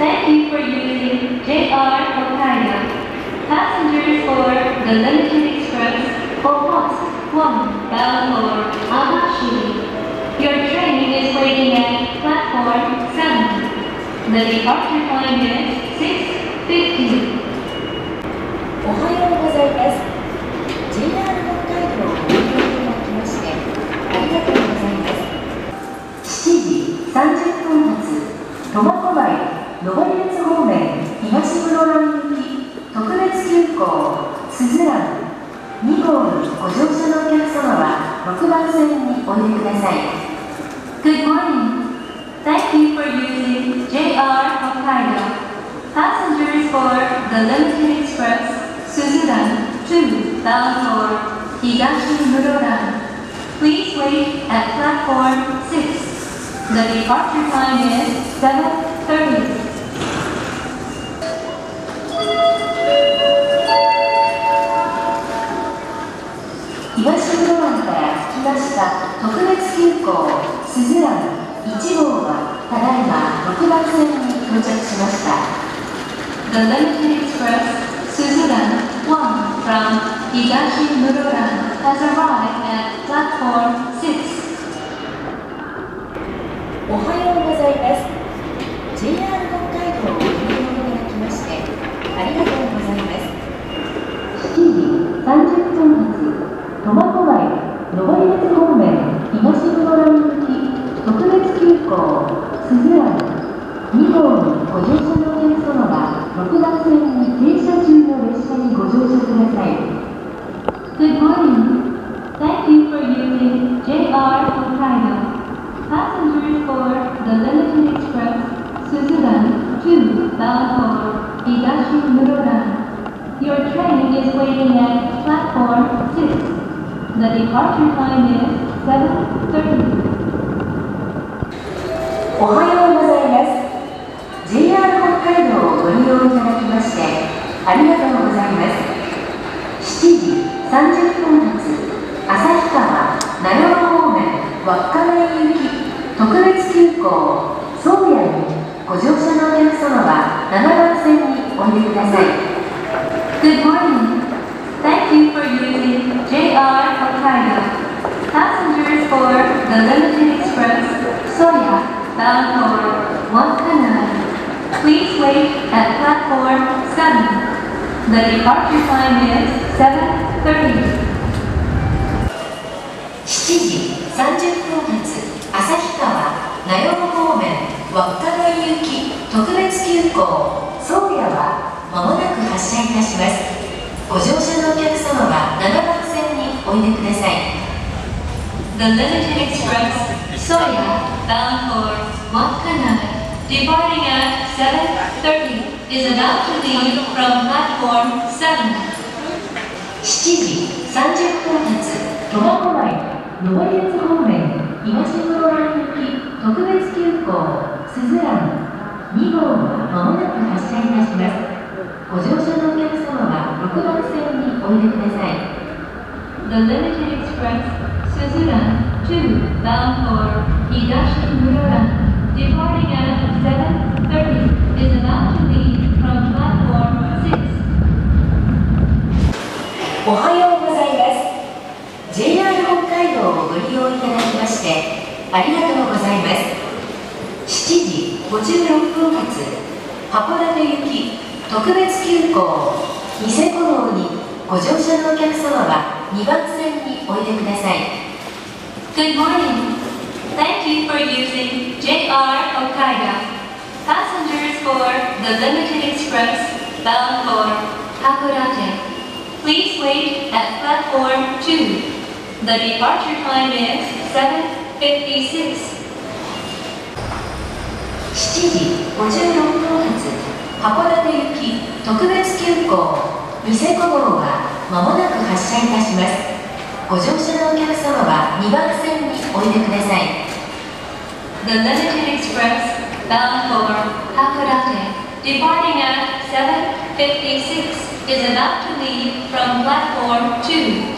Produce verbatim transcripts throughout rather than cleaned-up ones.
Thank you for using J R Hokkaido. Passengers for the Limited Express or Bus one bound for Amashi. Your train is waiting at platform seven. The departure time is six fifty. おはようございます。ジェイアール 北海道をご利用いただきましてありがとうございます。しちじさんじゅっぷん発苫小牧登別方面東室蘭行き特別急行すずらんに号のご乗車のお客様はろくばん線においでください。 Good morning. Thank you for using J R Hokkaido. Passengers for the Limited Express Suzuran two bound for Higashi Muroran. Please wait at platform six. The departure time is seven thirty. 東室蘭から着きました特別急行すずらんいち号はただいまろくばん線に到着しました。 The Limited Express Suzuran one from Higashi Muroran has arrived at platform six. おはようございます。ジェイアール 北海道をご利用いただきましてありがとうございます。しちじさんじゅっぷん発苫小牧登別方面東室蘭行き特別急行すずらんに号のご乗車のお客様はろくばん線に停車中の列車にご乗車ください。 Good morning. Thank you for using J R Hokkaido. Passengers for the Limited Express Suzuran two bound for Higashi Muroran. Your train is waiting at platform six. The departure time is seven thirty. おはようございます。ジェイアール 北海道をご利用いただきましてありがとうございます。しちじさんじゅっぷん発旭川名寄方面稚内行き特別急行宗谷にご乗車のお客様はななばん線においでください。 Good morning. Thank you for using J R Hokkaido. Passengers for the Limited Express Soya bound for Wakkanai. Please wait at platform seven. The departure time is seven thirty. しちじさんじゅっぷん発旭川名寄方面稚内行き特別急行宗谷はまもなく発車いたします。ご乗車のお客様はななばん線においでください。 The Limited Express Soya bound for Wakkanai, departing at seven thirty, is about to leave from platform seven. しちじさんじゅっぷん発苫小牧登別方面東室蘭行き特別急行すずらんに号はまもなく発車いたします。ご乗車のお客様はろくばん線においでください。 The Limited Express Suzuran two bound for Higashi Muroran, departing at seven thirty, is about to leave from platform six. おはようございます。 ジェイアール 北海道をご利用いただきましてありがとうございます。しちじごじゅうろっぷん発函館行き特別急行ニセコ号にご乗車のお客様はにばん線においでください。 Good morning. Thank you for using J R Hokkaido. Passengers for the Limited Express bound for函館. Please wait at platform two. The departure time is seven fifty-six. しちじごじゅうろっぷん発函館行き特別急行ニセコ号はまもなく発車いたします。ご乗車のお客様はにばん線においでください。 The Limited Express bound for函館, departing at seven fifty-six, is about to leave from platform two.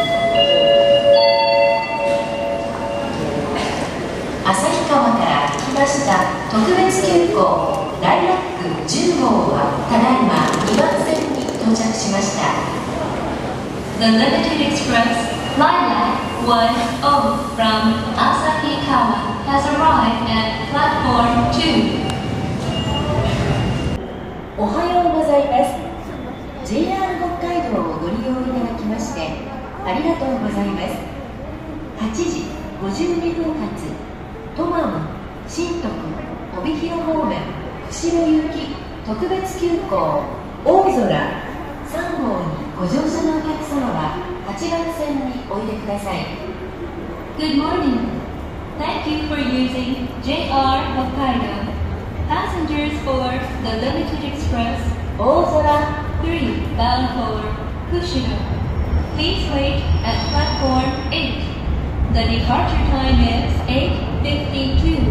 旭川からました特別急行ライラックじゅう号はただいまにばん線に到着しました。 The Limited Express Lilac one oh from Asahikawa has arrived at platform two. おはようございます。 ジェイアール 北海道をご利用いただきましてありがとうございます。はちじごじゅうにふん発トマム、新徳、帯広方面、釧路行き特別急行大空さん号にご乗車のお客様ははちばん線においでください。 Good morning. Thank you for using J R Hokkaido. Passengers for the Limited Express 大空 three bound for Kushiro. Please wait at platform eight. The departure time is eight fifty-two.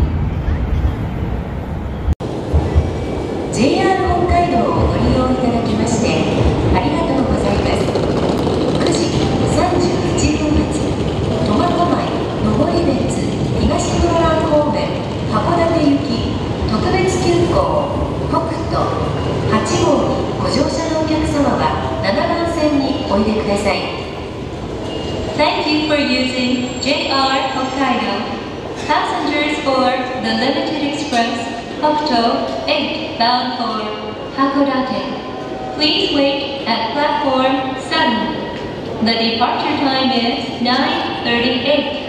ジェイアール 北海道をご利用いただきましてありがとうございます。くじさんじゅういちふん発苫小牧上り別東室蘭方面函館行き特別急行北斗はち号にご乗車のお客様はななばん線においでください。 Thank you for using J R Hokkaido. Passengers for the Limited Express Hokuto eight bound for Hakodate. Please wait at platform seven. The departure time is nine thirty-eight.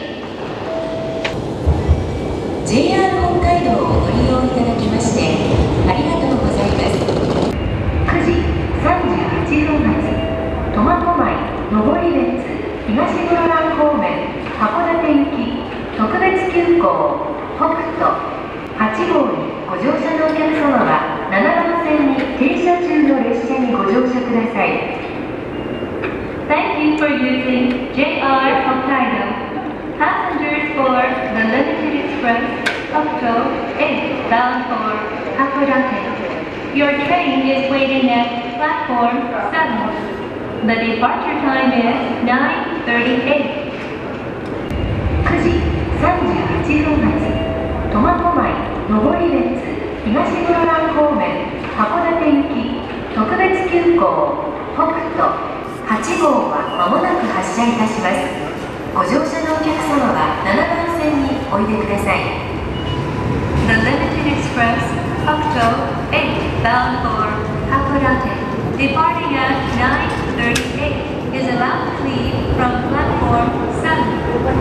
ジェイアール 北海道をご利用いただきましてありがとうございます。くじさんじゅういちふん発苫小牧上り別東室蘭方面函館行き特別急行北斗はち号にご乗車のお客様はななばん線に停車中の列車にご乗車ください。 Thank you for using J R Hokkaido. Passengers for the Limited Express Hokuto eight bound for Hakodate. Your train is waiting at platform seven. The departure time is nine thirty-eight. くじさんじゅういちふん発苫小牧上り別東室蘭方面函館行き特別急行北斗はち号はまもなく発車いたします。ご乗車のお客様はななばん線においでください。 The Limited Express Hokuto eight bound for Hakodate, departing at nine thirty-eight, is about to leave from platform seven.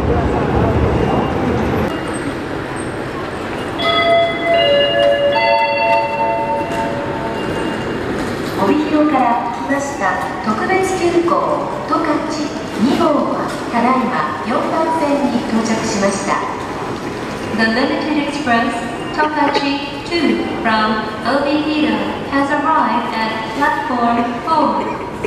帯広から来ました特別急行十勝に号はただいまよんばん線に到着しました。 The Limited Express Tokachi two from Obihiro has arrived at platform four.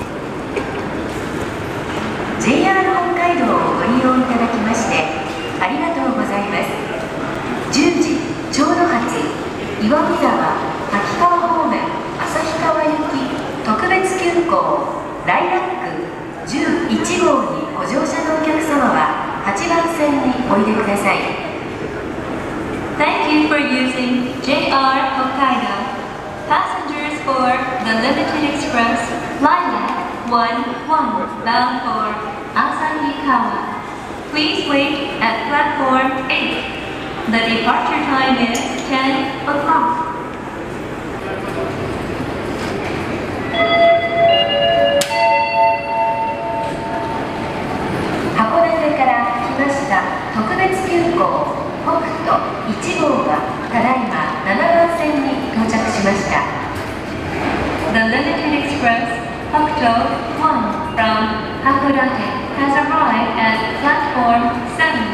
ジェイアール 北海道をご利用いただきましてありがとうございます。じゅうじちょうど発岩見沢滝川方面旭川行き特別急行ライラックじゅういち号にご乗車のお客様ははちばん線においでください。 Thank you for using J R Hokkaido. Passengers for the Limited Express Lilac one one bound for Asahikawa. Please wait at platform eight. The departure time is ten o'clock. 函館から来ました特別急行北斗いち号はただいまななばん線に到着しました。 The Limited Express Hokuto one from Hakodate has arrived at platform seven.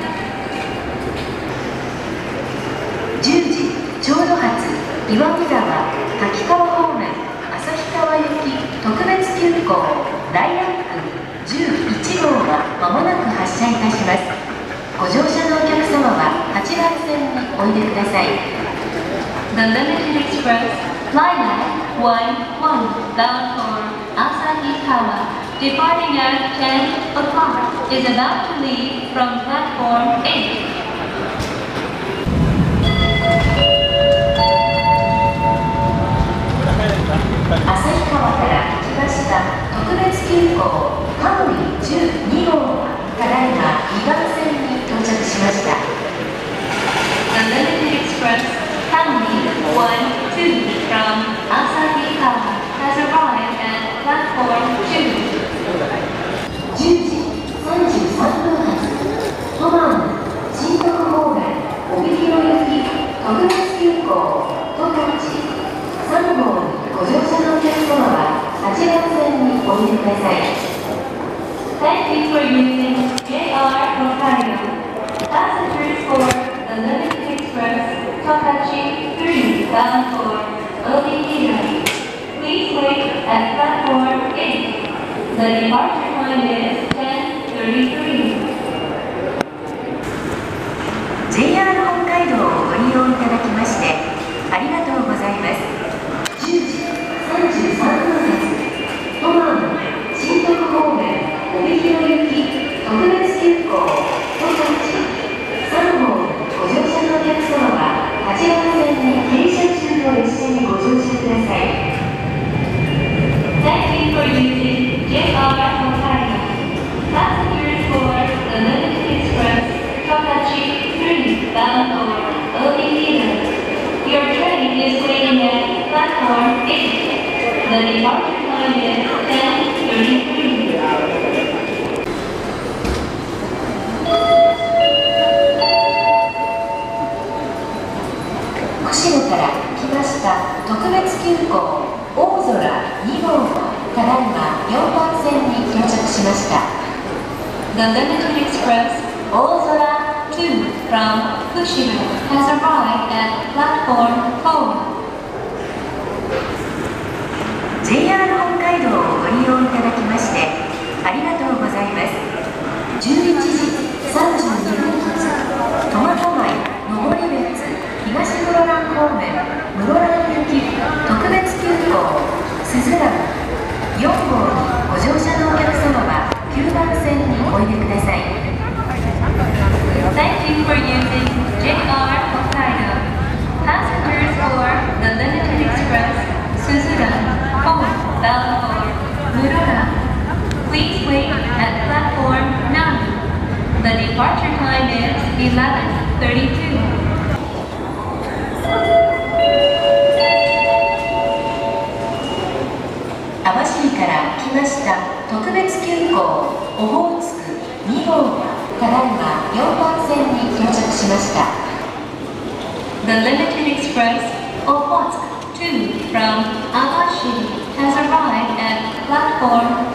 じゅうじちょうど発岩見沢滝川方面旭川行き特別急行ライラックじゅういち号はまもなく発車いたします。ご乗車のお客様ははちばん線においでください。 The Limited Express Lilac one one bound for Asahikawa, departing at ten o'clock, is about to leave from platform eight. two from Asahikawa has arrived at platform two. じゅうじさんじゅうさんぷん発トマン新徳郊外帯広行き特別急行十勝さん号にご乗車のお客様ははちばん線においでください。 Thank you for using J R Hokkaido. Passengers for the Limited Express Tokachi three bound for Odihira. Please wait at platform eight. The departure time is ten thirty-three. ジェイアール 北海道をご利用いただきましてありがとうございます。じゅうじさんじゅうさんぷん発トマン新徳方面帯広行き特別急行十勝さん号にご乗車のお客様ははちばん線に停車中の列車にご乗車ください。 Thank you for using J R Hokkaido. Passengers for the Limited Express Tokachi three bound for Odihira. Your train is waiting at platform eight. The departure time is ten thirty-three. 釧路から来ました特別急行大空に号がただいまよんばん線に到着しました。 The Limited Express 大空two from Kushiro has arrived at platform four. ジェイアール 北海道をご利用いただきましてありがとうございます。じゅういちじさんじゅうにふん発苫小牧登別東室蘭方面室蘭行き特別急行すずらんよん号にご乗車のお客様はきゅうばん線においでください。 Thank you for using J R Hokkaido. Passengers for the Limited Express Suzuran four bound for Murora. Please wait at platform nine. The departure time is eleven thirty-two. 網走から来ました特別急行オホーツクに号がただいまよんばん線に到着しました。 The Limited Express Okhotsk two from Awashiri has arrived at platform